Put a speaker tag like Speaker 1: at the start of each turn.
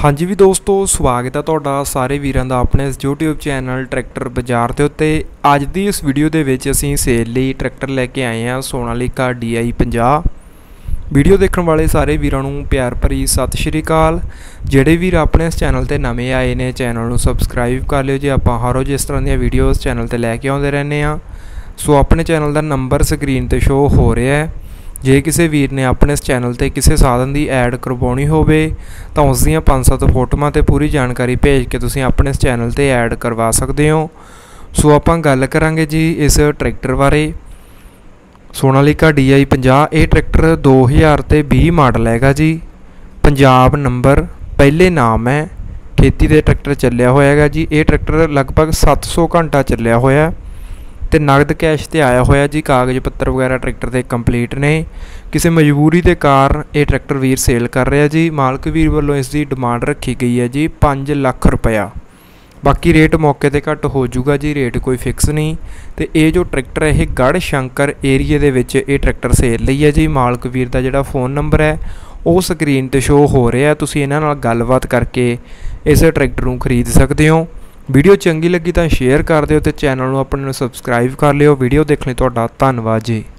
Speaker 1: हाँ जी भी दोस्तों, स्वागत है तुहाडा सारे वीरां दा अपने इस यूट्यूब चैनल ट्रैक्टर बाजार के उत्ते। अज दी इस वीडियो दे विच असीं सेल लई ट्रैक्टर लैके आए हैं सोनालिका DI 50। वीडियो देखने वाले सारे वीरां नूं प्यार भरी सत श्री अकाल। जिहड़े वीर अपने इस चैनल ते नवें आए ने चैनल नूं सबसक्राइब कर लिओ जी। आपां हर रोज़ इस तरह दी वीडियो इस चैनल ते लैके आउंदे रहने आ। सो अपने चैनल का नंबर स्क्रीन ते शो हो रहा है। जे किसी वीर ने अपने इस चैनल ते किसी साधन की ऐड करवानी होवे तां उस दियां 5-7 फोटोआं ते पूरी जानकारी भेज के तुसीं अपने इस चैनल ते ऐड करवा सकते हो। सो आपां गल करांगे जी इस ट्रैक्टर बारे। सोनालिका DI 50 ये ट्रैक्टर 2020 मॉडल हैगा जी। पंजाब नंबर पहले नाम है। खेती दे ट्रैक्टर चलिया होया हैगा जी। ये ट्रैक्टर लगभग 700 घंटा चलिया होया ते नगद कैश ते आया होया जी। कागज़ पत्तर वगैरह ट्रैक्टर के कंप्लीट ने। किसी मजबूरी के कारण ये ट्रैक्टर वीर सेल कर रहा जी। मालक वीर वालों इसकी डिमांड रखी गई है जी 5 लाख रुपया। बाकी रेट मौके पर घट हो जूगा जी, रेट कोई फिक्स नहीं। तो ये जो ट्रैक्टर है ये गढ़ शंकर एरिए दे विच ये ट्रैक्टर सेल लई है जी। मालक वीर का जिहड़ा फोन नंबर है वो स्क्रीन ते शो हो रहा है। तुसीं इन्हां नाल गलबात करके इस ट्रैक्टर नूं खरीद सकते हो। वीडियो चंगी लगी तो शेयर कर दिओ ते चैनल नूं अपने सबसक्राइब कर लिओ। वीडियो देखने तुहाडा धन्नवाद जी।